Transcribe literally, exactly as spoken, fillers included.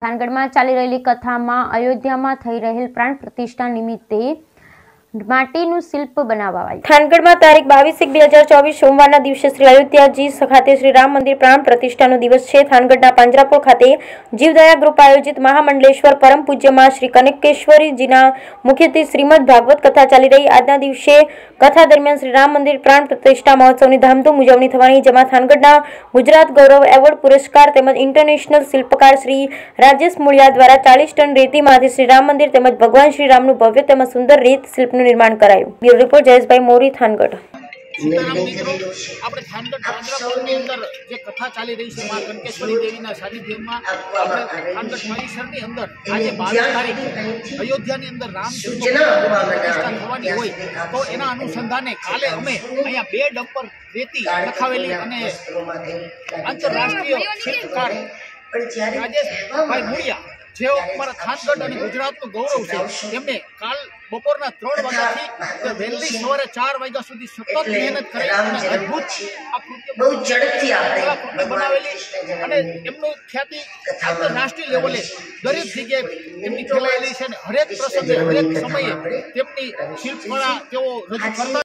થાનગઢમાં ચાલી રહેલી કથામાં અયોધ્યામાં થઈ રહેલ પ્રાણ પ્રતિષ્ઠા નિમિત્તે માટીનું શિલ્પ બનાવાયું। થાનગઢમાં તારીખ બાવીસ એક બે હજાર ચોવીસ સોમવારના દિવસે શ્રી અયોધ્યાજી ખાતે શ્રી રામ મંદિર પ્રાણ પ્રતિષ્ઠાનો દિવસ છે। થાનગઢના પાંજરાપોળ ખાતે જીવદયા ગ્રુપ આયોજિત મહામંડલેશ્વર પરમ પૂજ્યમાં શ્રી કનકેશ્વરીજીના મુખ્યથી શ્રીમદ ભાગવત કથા ચાલી રહી। આજના દિવસે કથા દરમિયાન શ્રી રામ મંદિર પ્રાણ પ્રતિષ્ઠા મહોત્સવની ધામધૂમ ઉજવણી થવાની, જેમાં થાનગઢના ગુજરાત ગૌરવ એવોર્ડ પુરસ્કાર તેમજ ઇન્ટરનેશનલ શિલ્પકાર શ્રી રાજેશ મુળિયા દ્વારા ચાલીસ ટન રેતીમાંથી શ્રી રામ મંદિર તેમજ ભગવાન શ્રી રામનું ભવ્ય તેમજ સુંદર રેત શિલ્પનું निर्माण कराયું। Bureau report Jayeshbhai Mori, Thangadh. આપણે થાનગઢ પાંજરાપોળની અંદર જે કથા ચાલી રહી છે મા કનકેશ્વરી દેવીના સાનિધ્યમાં આપણે થાનગઢ પરિસરની અંદર આજે બાવીસ તારીખ અયોધ્યાની અંદર રામચંદ્ર પ્રતિષ્ઠા થવાની હોય તો એના અનુસંધાને કાલે અમે અહીંયા બે ડમ્પર રેતી નખાવેલી અને આંતરરાષ્ટ્રીય શિલ્પકાર રાજેશભાઈ મુળિયા જેઓ અમારા થાનગઢ અને ગુજરાતનું ગૌરવ છે, તેમને કાલ બપોરના ત્રણ વાગ્યાથી વહેલી સવારે ચાર વાગ્યા સુધી સતત મહેનત કરી અને અદભુત આ કૃત્ય બનાવેલી અને એમનું ખ્યાતિ આંતરરાષ્ટ્રીય લેવલે દરેક જગ્યાએ એમની ફેલાયેલી છે અને હરેક પ્રસંગે હરેક સમયે તેમની શિલ્પકળા તેઓ રજૂ કરતા